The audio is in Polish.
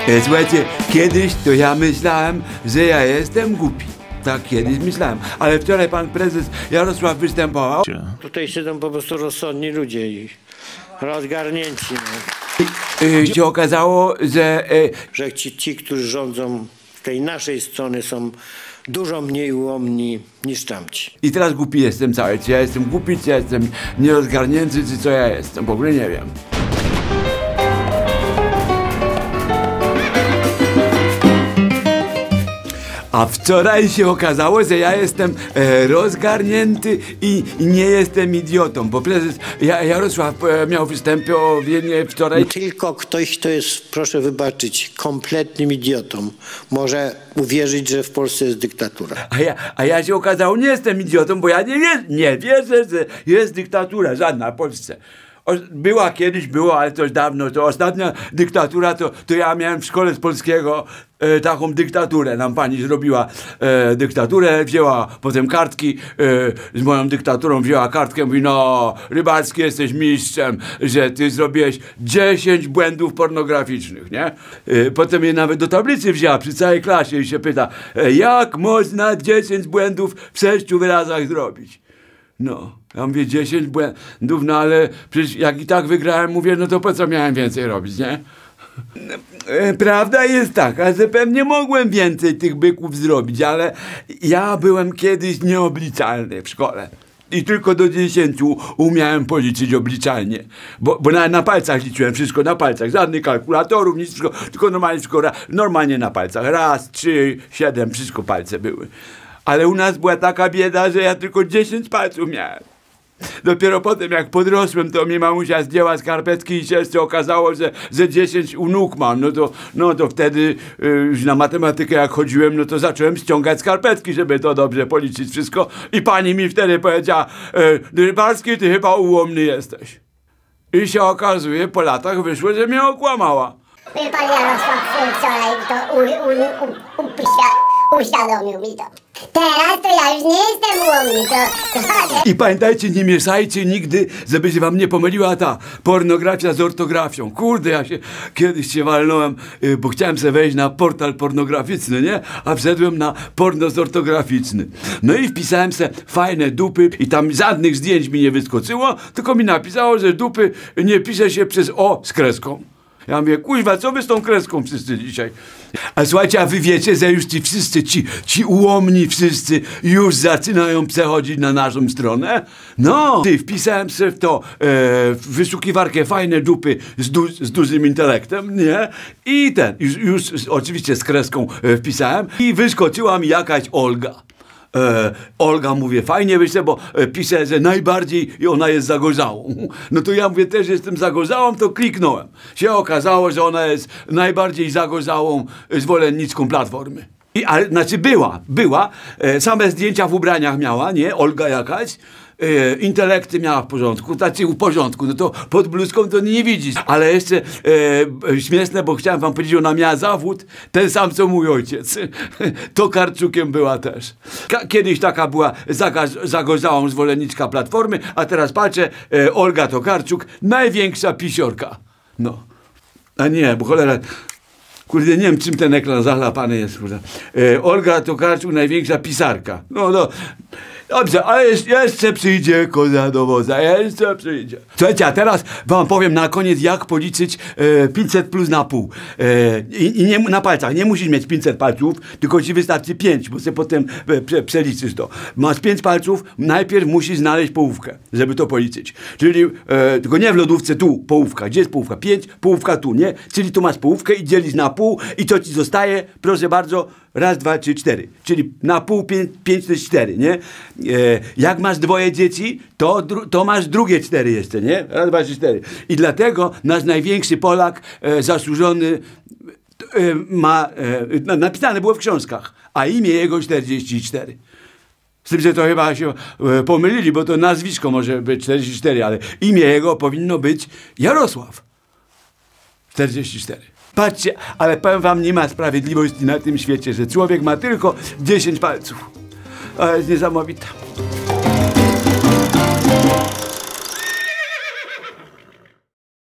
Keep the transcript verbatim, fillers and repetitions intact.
E, Słuchajcie, kiedyś to ja myślałem, że ja jestem głupi. Tak kiedyś myślałem, ale wczoraj pan prezes Jarosław występował. Tutaj siedzą po prostu rozsądni ludzie i rozgarnięci. No. I, y, się okazało, że... Y, że ci, ci, którzy rządzą z tej naszej strony, są dużo mniej ułomni niż tamci. I teraz głupi jestem cały. Czy ja jestem głupi, czy ja jestem nierozgarnięty, czy co ja jestem? W ogóle nie wiem. A wczoraj się okazało, że ja jestem e, rozgarnięty i, i nie jestem idiotą, bo prezes ja, Jarosław e, miał wystąpienie wczoraj. Tylko ktoś, kto jest, proszę wybaczyć, kompletnym idiotą, może uwierzyć, że w Polsce jest dyktatura. A ja, a ja się okazało, nie jestem idiotą, bo ja nie, wie, nie wierzę, że jest dyktatura żadna w Polsce. O, była kiedyś, było, ale to już dawno, to ostatnia dyktatura, to, to ja miałem w szkole z polskiego e, taką dyktaturę. Nam pani zrobiła e, dyktaturę, wzięła potem kartki, e, z moją dyktaturą wzięła kartkę, mówi, no, Rybalski, jesteś mistrzem, że ty zrobiłeś dziesięć błędów pornograficznych, nie? E, potem je nawet do tablicy wzięła przy całej klasie i się pyta, e, jak można dziesięć błędów w sześciu wyrazach zrobić? No, ja mówię dziesięć błędów, no ale przecież jak i tak wygrałem, mówię, no to po co miałem więcej robić, nie? Prawda jest taka, że pewnie mogłem więcej tych byków zrobić, ale ja byłem kiedyś nieobliczalny w szkole. I tylko do dziesięciu umiałem policzyć obliczalnie, bo, bo na, na palcach liczyłem wszystko, na palcach, żadnych kalkulatorów, nic, wszystko, tylko normalnie, wszystko, normalnie na palcach, raz, trzy, siedem, wszystko palce były. Ale u nas była taka bieda, że ja tylko dziesięć palców miałem. Dopiero potem, jak podrosłem, to mi mamusia zdjęła skarpetki i się jeszcze okazało, że, że dziesięć u nóg mam. No to, no to wtedy już na matematykę jak chodziłem, no to zacząłem ściągać skarpetki, żeby to dobrze policzyć wszystko. I pani mi wtedy powiedziała, Rybalski, ty chyba ułomny jesteś. I się okazuje, po latach wyszło, że mnie okłamała. Pan Jarosław wczoraj to u, u, u, u, uświadomił mi to. Teraz to ja już nie jestem ułomny, to, to... I pamiętajcie, nie mieszajcie nigdy, żeby się wam nie pomyliła ta pornografia z ortografią. Kurde, ja się kiedyś się walnąłem, bo chciałem sobie wejść na portal pornograficzny, nie? A wszedłem na porno z ortograficzny. No i wpisałem se fajne dupy i tam żadnych zdjęć mi nie wyskoczyło, tylko mi napisało, że dupy nie pisze się przez O z kreską. Ja mówię, kuźwa, co wy z tą kreską wszyscy dzisiaj? A słuchajcie, a wy wiecie, że już ci wszyscy, ci, ci ułomni wszyscy już zaczynają przechodzić na naszą stronę? No, ty, wpisałem sobie w to e, w wyszukiwarkę fajne dupy z, du z dużym intelektem, nie? I ten, już, już oczywiście z kreską e, wpisałem i wyskoczyła mi jakaś Olga. E, Olga, mówię, fajnie wyślę, bo e, pisze, że najbardziej i ona jest zagorzałą. No to ja mówię, też jestem zagorzałą, to kliknąłem. Się okazało, że ona jest najbardziej zagorzałą zwolenniczką Platformy. I, ale, znaczy była, była, e, same zdjęcia w ubraniach miała, nie, Olga jakaś. E, intelekty miała w porządku, znaczy w porządku, no to pod bluzką to nie widzisz. Ale jeszcze e, śmieszne, bo chciałem wam powiedzieć, ona miała zawód, ten sam co mój ojciec. Tokarczukiem była też. Ka kiedyś taka była zagorzałą zwolenniczka Platformy, a teraz patrzę, e, Olga Tokarczuk, największa pisiorka. No, a nie, bo cholera... Kurde, nie wiem, czym ten ekran zachlapany jest, kurde. E, Olga Tokarczuk, największa pisarka. No, no. Dobrze, ale jeszcze przyjdzie koza do woza, jeszcze przyjdzie. Słuchajcie, a teraz wam powiem na koniec, jak policzyć e, pięćset plus na pół. E, I i nie, na palcach, nie musisz mieć pięćset palców, tylko ci wystarczy pięć, bo sobie potem e, prze, przeliczysz to. Masz pięć palców, najpierw musisz znaleźć połówkę, żeby to policzyć. Czyli, e, tylko nie w lodówce, tu połówka. Gdzie jest połówka? pięć, połówka tu, nie? Czyli tu masz połówkę i dzielisz na pół i co ci zostaje? Proszę bardzo, raz, dwa, trzy, cztery. Czyli na pół, pięć, pięć to jest cztery, nie? E, jak masz dwoje dzieci, to, to masz drugie cztery jeszcze, nie? Raz, dwa, trzy, cztery. I dlatego nasz największy Polak, e, zasłużony, e, ma, e, napisane było w książkach, a imię jego czterdzieści cztery. Z tym, że to chyba się e, pomylili, bo to nazwisko może być czterdzieści cztery, ale imię jego powinno być Jarosław. czterdzieści cztery. Patrzcie, ale powiem wam, nie ma sprawiedliwości na tym świecie, że człowiek ma tylko dziesięć palców. To jest niesamowite.